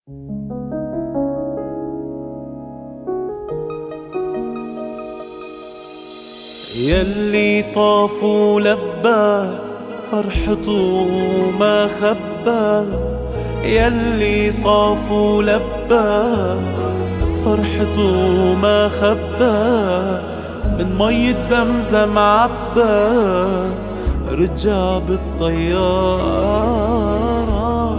يلي طاف ولبى فرحته ما خبى، يلي طاف ولبى فرحته ما خبى، من مية زمزم عبى رجع بالطيارة.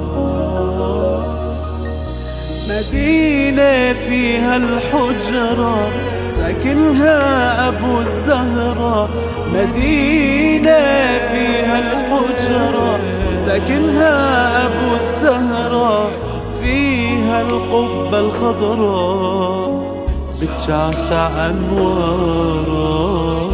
مدينة فيها الحجرة ساكنها أبو الزهرة، مدينة فيها الحجرة ساكنها أبو الزهرة، فيها القبة الخضراء بتشعشع أنوارها.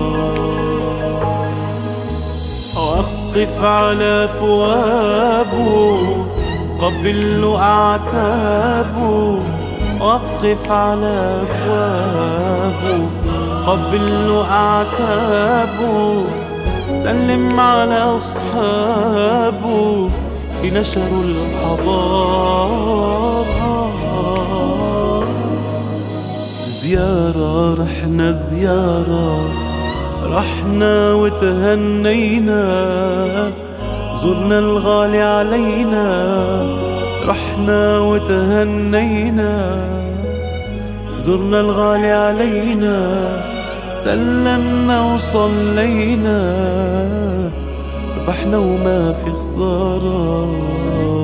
وقف على أبوابه قبل له أعتابه، وقف على أبوابه قبل له أعتابه، سلم على أصحابه بنشروا الحضارة. زيارة رحنا زيارة، رحنا وتهنينا، زرنا الغالي علينا، رحنا وتهنينا، زرنا الغالي علينا، سلمنا وصلينا، ربحنا وما في خسارة.